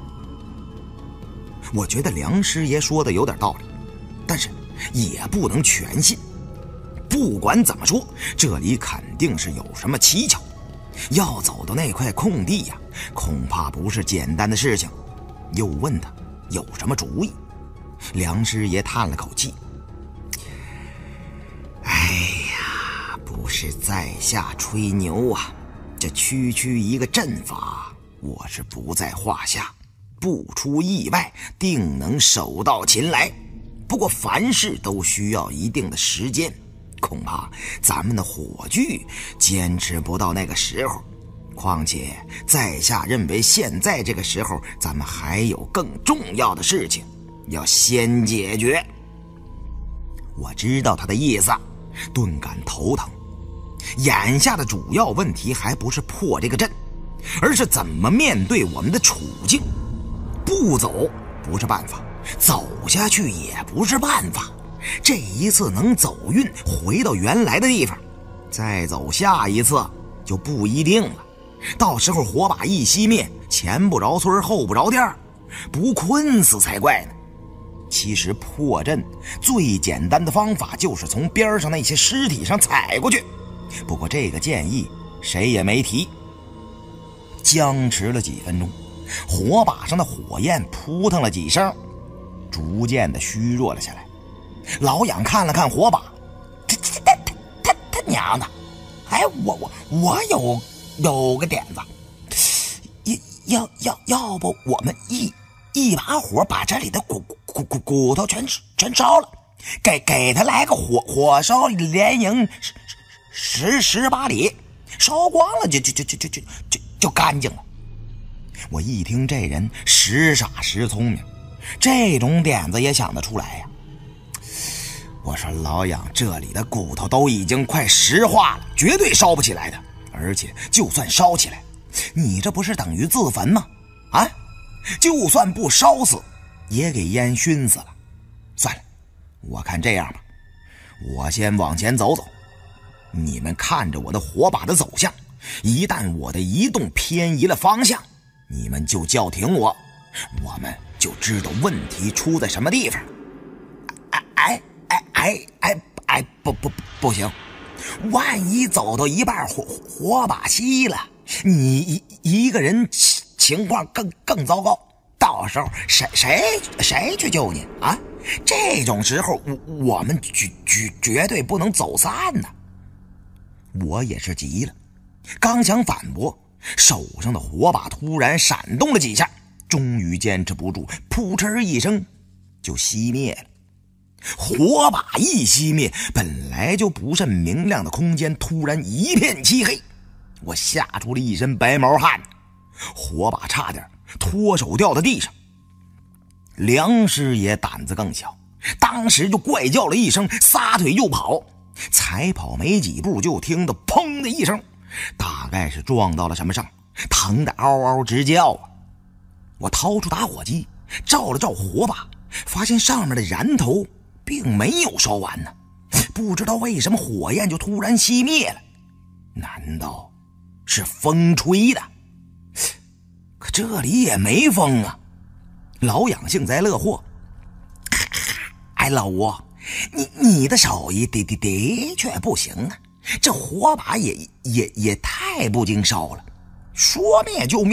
我觉得梁师爷说的有点道理，但是也不能全信。不管怎么说，这里肯定是有什么蹊跷，要走到那块空地呀，恐怕不是简单的事情。又问他有什么主意，梁师爷叹了口气：“哎呀，不是在下吹牛啊，这区区一个阵法，我是不在话下，不出意外，定能手到擒来。不过凡事都需要一定的时间，恐怕咱们的火炬坚持不到那个时候。况且在下认为现在这个时候，咱们还有更重要的事情要先解决。”我知道他的意思，顿感头疼。眼下的主要问题还不是破这个阵，而是怎么面对我们的处境。不走不是办法，走下去也不是办法。这一次能走运回到原来的地方，再走下一次就不一定了。到时候火把一熄灭，前不着村后不着店，不困死才怪呢。其实破阵最简单的方法就是从边上那些尸体上踩过去，不过这个建议谁也没提。僵持了几分钟，火把上的火焰扑腾了几声，逐渐的虚弱了下来。老痒看了看火把，他他他他他娘的！哎，我我我有有个点子，要要要不我们一一把火把这里的骨骨骨骨头全全烧了，给给他来个火火烧连营十十十八里，烧光了就就就就就就就就干净了。我一听这人时傻时聪明，这种点子也想得出来呀。我说老痒，这里的骨头都已经快石化了，绝对烧不起来的。而且就算烧起来，你这不是等于自焚吗？啊，就算不烧死，也给烟熏死了。算了，我看这样吧，我先往前走走，你们看着我的火把的走向，一旦我的移动偏移了方向，你们就叫停我，我们就知道问题出在什么地方。哎哎哎哎哎哎，不不不行，万一走到一半火火把熄了，你一一个人情况更更糟糕，到时候谁谁谁去救你啊？这种时候我们绝绝绝对不能走散呢。我也是急了，刚想反驳，手上的火把突然闪动了几下，终于坚持不住，扑哧一声就熄灭了。火把一熄灭，本来就不甚明亮的空间突然一片漆黑，我吓出了一身白毛汗，火把差点脱手掉到地上。梁师爷胆子更小，当时就怪叫了一声，撒腿就跑。才跑没几步，就听到砰的一声，大概是撞到了什么上，疼得嗷嗷直叫啊！我掏出打火机照了照火把，发现上面的燃头并没有烧完呢，不知道为什么火焰就突然熄灭了，难道是风吹的？可这里也没风啊！老痒幸灾乐祸，哎，老吴，你你的手艺的的的确不行啊，这火把也也也太不经烧了，说灭就灭，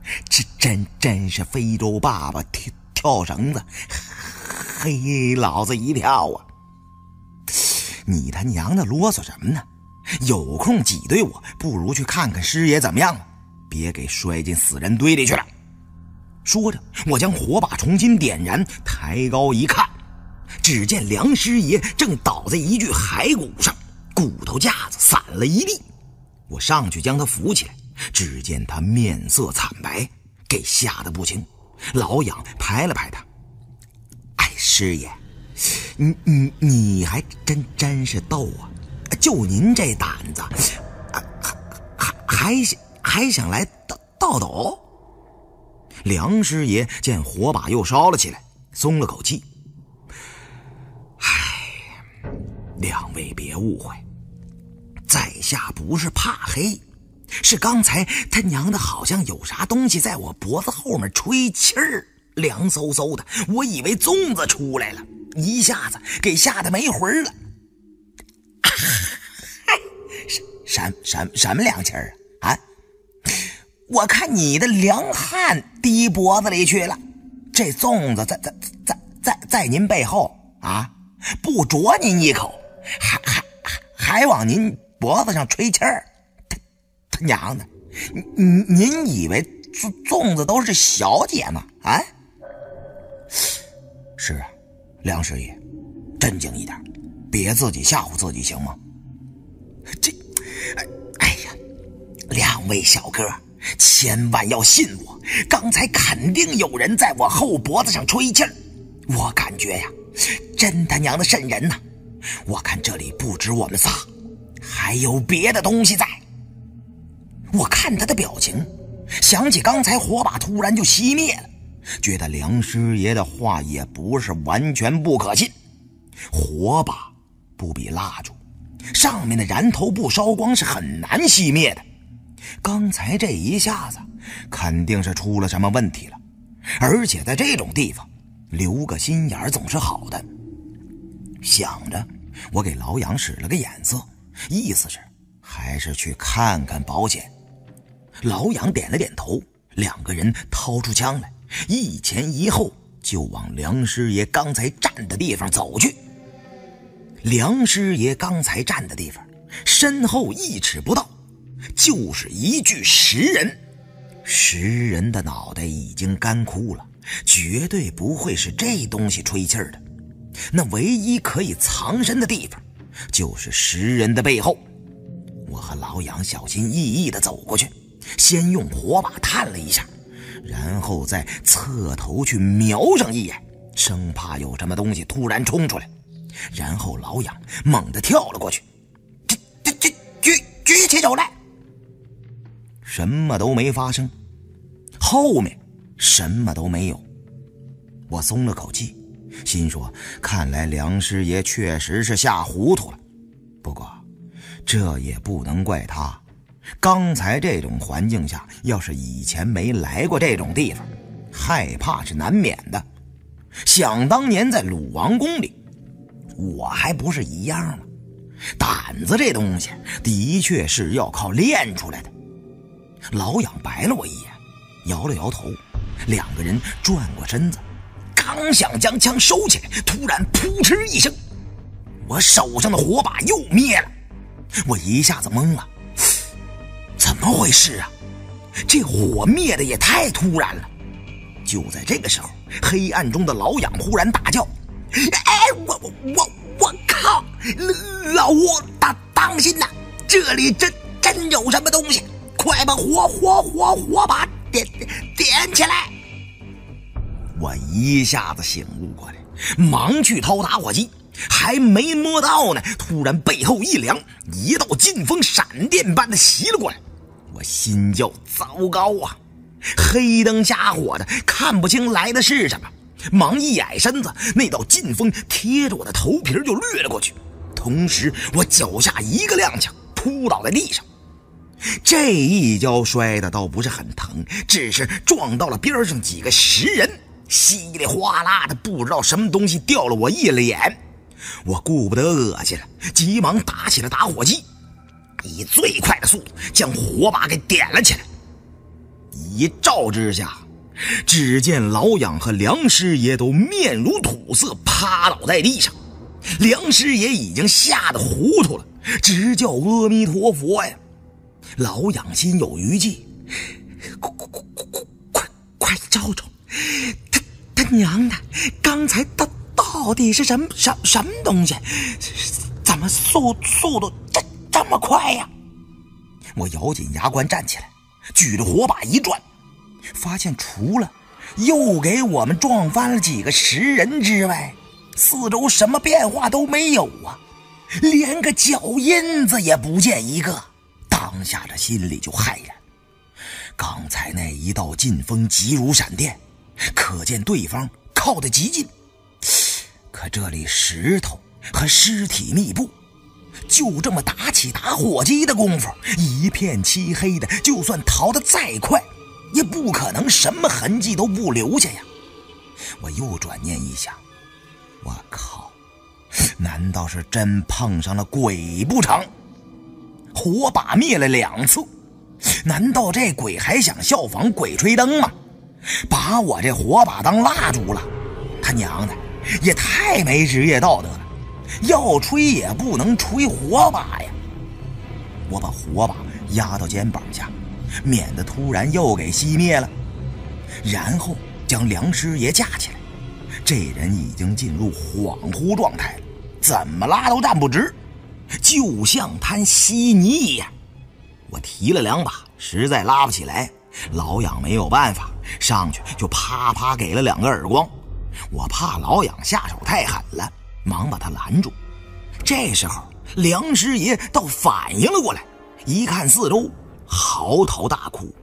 这真真是非洲爸爸跳跳绳子，嘿，老子一跳啊！你他娘的啰嗦什么呢？有空挤兑我，不如去看看师爷怎么样了，别给摔进死人堆里去了。说着，我将火把重新点燃，抬高一看，只见梁师爷正倒在一具骸骨上，骨头架子散了一地。我上去将他扶起来，只见他面色惨白，给吓得不轻。老痒拍了拍他：“哎，师爷，你你你还真真是逗啊！就您这胆子，还还还还想来倒倒斗？”梁师爷见火把又烧了起来，松了口气：“唉，两位别误会，在下不是怕黑，是刚才他娘的好像有啥东西在我脖子后面吹气儿，凉飕飕的，我以为粽子出来了，一下子给吓得没魂了。啊”什什什么凉气儿啊？啊！我看你的凉汗滴脖子里去了，这粽子在在在在在您背后啊，不啄您一口，还还还往您脖子上吹气儿，他他娘的，您您以为粽子都是小姐吗？啊？是啊，梁师爷，镇静一点，别自己吓唬自己，行吗？这，哎呀，两位小哥，千万要信我，刚才肯定有人在我后脖子上吹气儿，我感觉呀，真他娘的瘆人呐！我看这里不止我们仨，还有别的东西在。我看他的表情，想起刚才火把突然就熄灭了，觉得梁师爷的话也不是完全不可信。火把不比蜡烛，上面的燃头不烧光是很难熄灭的。刚才这一下子肯定是出了什么问题了，而且在这种地方留个心眼总是好的。想着，我给老杨使了个眼色，意思是还是去看看保险。老杨点了点头，两个人掏出枪来，一前一后就往梁师爷刚才站的地方走去。梁师爷刚才站的地方，身后一尺不到就是一具石人，石人的脑袋已经干枯了，绝对不会是这东西吹气儿的。那唯一可以藏身的地方就是石人的背后。我和老杨小心翼翼地走过去，先用火把探了一下，然后再侧头去瞄上一眼，生怕有什么东西突然冲出来。然后老杨猛地跳了过去，这这这举举起手来。什么都没发生，后面什么都没有。我松了口气，心说看来梁师爷确实是吓糊涂了。不过这也不能怪他，刚才这种环境下，要是以前没来过这种地方，害怕是难免的。想当年在鲁王宫里，我还不是一样吗？胆子这东西的确是要靠练出来的。老痒白了我一眼，摇了摇头，两个人转过身子，刚想将枪收起来，突然扑哧一声，我手上的火把又灭了。我一下子懵了，怎么回事啊？这火灭的也太突然了。就在这个时候，黑暗中的老痒忽然大叫：“哎，我我我我靠！老吴，当当心呐！这里真真有什么东西！快把火火火火把点点起来！”我一下子醒悟过来，忙去掏打火机，还没摸到呢，突然背后一凉，一道劲风闪电般的袭了过来。我心叫糟糕啊！黑灯瞎火的，看不清来的是什么，忙一矮身子，那道劲风贴着我的头皮就掠了过去，同时我脚下一个踉跄，扑倒在地上。这一跤摔的倒不是很疼，只是撞到了边上几个石人，稀里哗啦的，不知道什么东西掉了我一脸。我顾不得恶心了，急忙打起了打火机，以最快的速度将火把给点了起来。 一照之下，只见老痒和梁师爷都面如土色，趴倒在地上。梁师爷已经吓得糊涂了，直叫阿弥陀佛呀。老痒心有余悸，快快快快快快照照，他他娘的，刚才到到底是什么什什么东西？怎么速速度这这么快呀？我咬紧牙关站起来，举着火把一转，发现除了又给我们撞翻了几个食人之外，四周什么变化都没有啊，连个脚印子也不见一个。当下这心里就骇然，刚才那一道劲风急如闪电，可见对方靠得极近，可这里石头和尸体密布，就这么打起打火机的功夫，一片漆黑的，就算逃得再快，也不可能什么痕迹都不留下呀。我又转念一想，我靠，难道是真碰上了鬼不成？火把灭了两次，难道这鬼还想效仿鬼吹灯吗？把我这火把当蜡烛了，他娘的也太没职业道德了，要吹也不能吹火把呀。我把火把压到肩膀下，免得突然又给熄灭了，然后将梁师爷架起来。这人已经进入恍惚状态了，怎么拉都站不直，就像滩稀泥一样。我提了两把，实在拉不起来，老痒没有办法，上去就啪啪给了两个耳光。我怕老痒下手太狠了，忙把他拦住。这时候梁师爷倒反应了过来，一看四周，嚎啕大哭。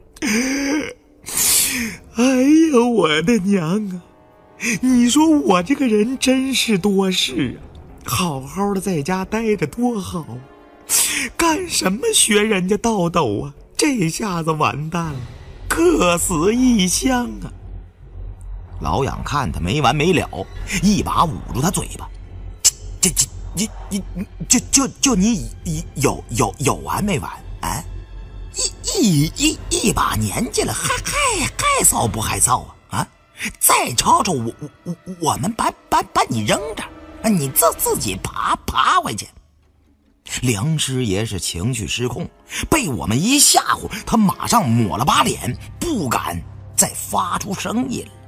哎呀，我的娘啊！你说我这个人真是多事啊，好好的在家待着多好，干什么学人家道斗啊？这下子完蛋了，客死异乡啊！ 老痒看他没完没了，一把捂住他嘴巴。这这这你就就就你有有有完没完啊？一一一一把年纪了，还还害臊不害臊啊？啊！再吵吵我我我们把把把你扔这儿，你自自己爬爬回去。梁师爷是情绪失控，被我们一吓唬，他马上抹了把脸，不敢再发出声音了。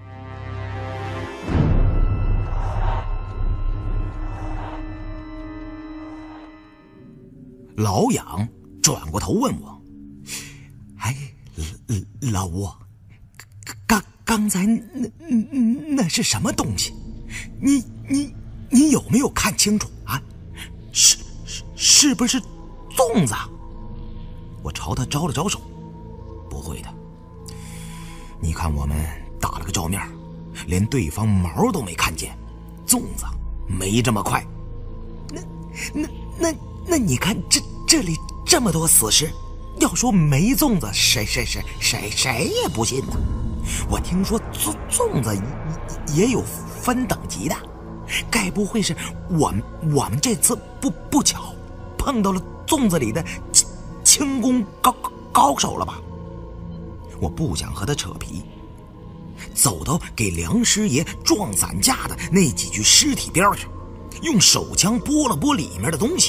老痒转过头问我：“哎，老吴，刚刚才那那是什么东西？你你你有没有看清楚啊？是是是不是粽子？”我朝他招了招手：“不会的，你看我们打了个照面，连对方毛都没看见，粽子没这么快。那那那那你看这这里这么多死尸，要说没粽子，谁谁谁谁谁也不信呢。我听说粽粽子也有分等级的，该不会是我们我们这次不不巧碰到了粽子里的轻功高高手了吧？”我不想和他扯皮，走到给梁师爷撞散架的那几具尸体边上，用手枪拨了拨里面的东西。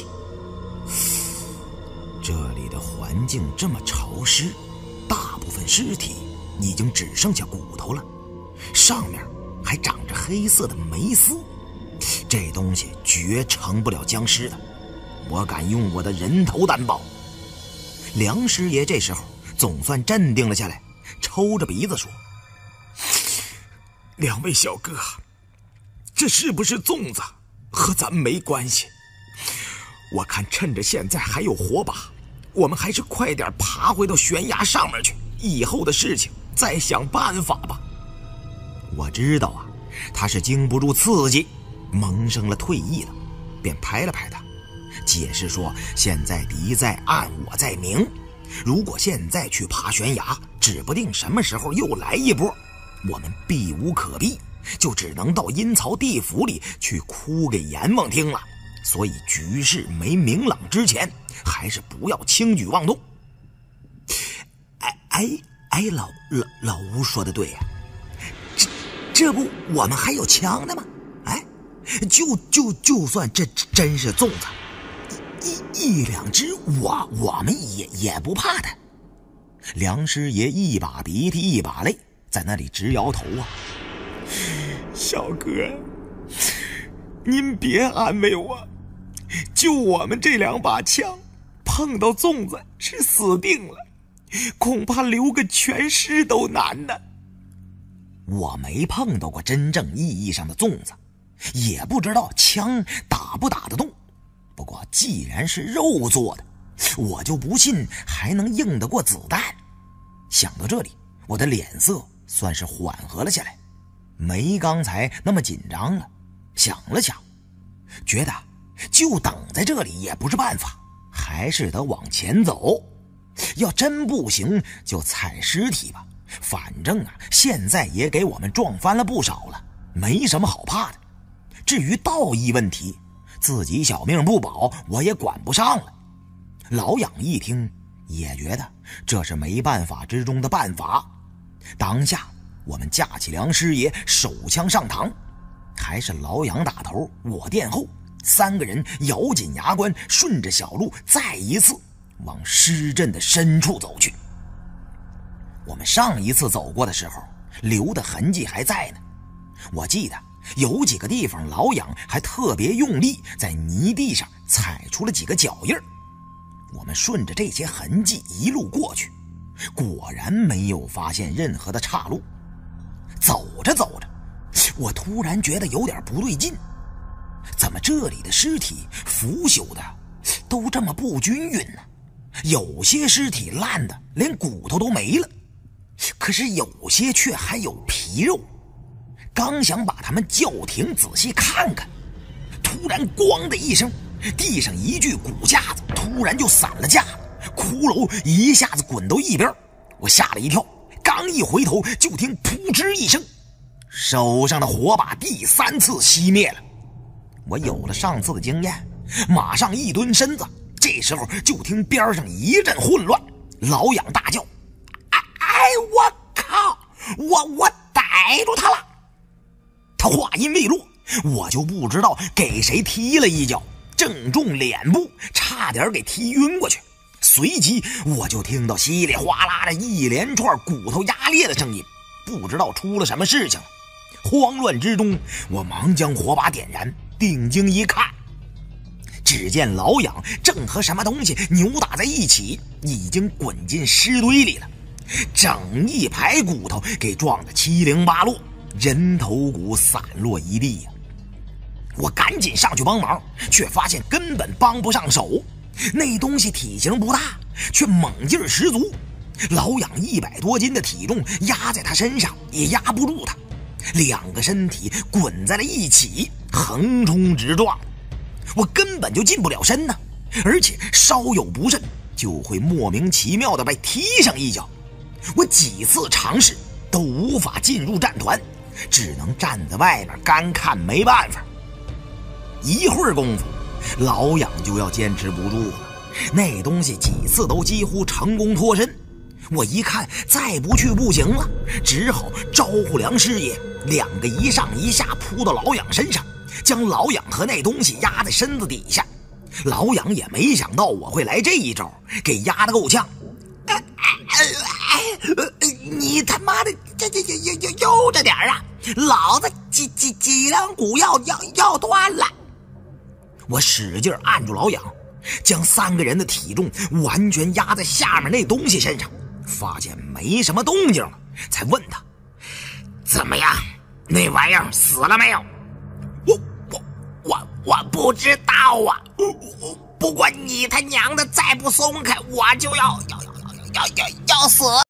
这里的环境这么潮湿，大部分尸体已经只剩下骨头了，上面还长着黑色的霉丝，这东西绝成不了僵尸的，我敢用我的人头担保。梁师爷这时候总算镇定了下来，抽着鼻子说：“ 两位小哥，这是不是粽子和咱们没关系，我看趁着现在还有火把，我们还是快点爬回到悬崖上面去，以后的事情再想办法吧。” 我知道啊，他是经不住刺激，萌生了退意了，便拍了拍他，解释说：“现在敌在暗，我在明，如果现在去爬悬崖，指不定什么时候又来一波，我们避无可避，就只能到阴曹地府里去哭给阎王听了。所以局势没明朗之前，还是不要轻举妄动。”哎哎哎，老老老吴说的对呀、啊，这这不我们还有枪呢吗？哎，就就就算这真是粽子，一一两只我我们也也不怕他。梁师爷一把鼻涕一把泪，在那里直摇头啊。 小哥，您别安慰我，就我们这两把枪，碰到粽子是死定了，恐怕留个全尸都难呢。 我没碰到过真正意义上的粽子，也不知道枪打不打得动。不过既然是肉做的，我就不信还能硬得过子弹。想到这里，我的脸色算是缓和了下来，没刚才那么紧张了。想了想，觉得就等在这里也不是办法，还是得往前走。要真不行就踩尸体吧，反正啊现在也给我们撞翻了不少了，没什么好怕的。至于道义问题，自己小命不保我也管不上了。老痒一听也觉得这是没办法之中的办法。当下我们架起梁师爷，手枪上膛，还是老痒打头我殿后，三个人咬紧牙关，顺着小路再一次往尸阵的深处走去。我们上一次走过的时候留的痕迹还在呢，我记得有几个地方老痒还特别用力在泥地上踩出了几个脚印儿。我们顺着这些痕迹一路过去，果然没有发现任何的岔路。走着走着，我突然觉得有点不对劲，怎么这里的尸体腐朽的都这么不均匀呢？有些尸体烂的连骨头都没了，可是有些却还有皮肉。刚想把它们叫停仔细看看，突然咣的一声，地上一具骨架子突然就散了架，骷髅一下子滚到一边，我吓了一跳，刚一回头就听噗嗤一声，手上的火把第三次熄灭了。我有了上次的经验，马上一蹲身子，这时候就听边上一阵混乱，老痒大叫：哎哎，我靠，我我逮住他了！他话音未落，我就不知道给谁踢了一脚，正中脸部，差点给踢晕过去。随即我就听到稀里哗啦的一连串骨头压裂的声音，不知道出了什么事情了。慌乱之中，我忙将火把点燃，定睛一看，只见老痒正和什么东西扭打在一起，已经滚进尸堆里了，整一排骨头给撞得七零八落，人头骨散落一地呀、啊！我赶紧上去帮忙，却发现根本帮不上手。那东西体型不大，却猛劲十足，老痒一百多斤的体重压在他身上也压不住他，两个身体滚在了一起，横冲直撞，我根本就近不了身呢，而且稍有不慎就会莫名其妙的被踢上一脚。我几次尝试都无法进入战团，只能站在外面干看，没办法。一会儿功夫，老痒就要坚持不住了，那东西几次都几乎成功脱身。我一看再不去不行了，只好招呼梁师爷，两个一上一下扑到老痒身上，将老痒和那东西压在身子底下。老痒也没想到我会来这一招，给压得够呛。哎哎哎，你他妈的这这这悠悠着点啊！老子脊脊脊梁骨要要要断了！我使劲按住老痒，将三个人的体重完全压在下面那东西身上，发现没什么动静了，才问他：怎么样？那玩意儿死了没有？我我我我不知道啊！不过你他娘的再不松开，我就要要要要要要要死！